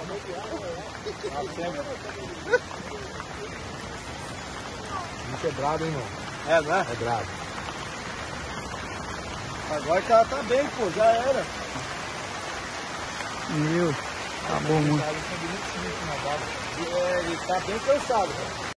Isso é brabo, hein, irmão? É, não é? É brabo. Agora que ela tá bem, pô, já era. Meu, tá bom, mano. Ele tá bem cansado, cara.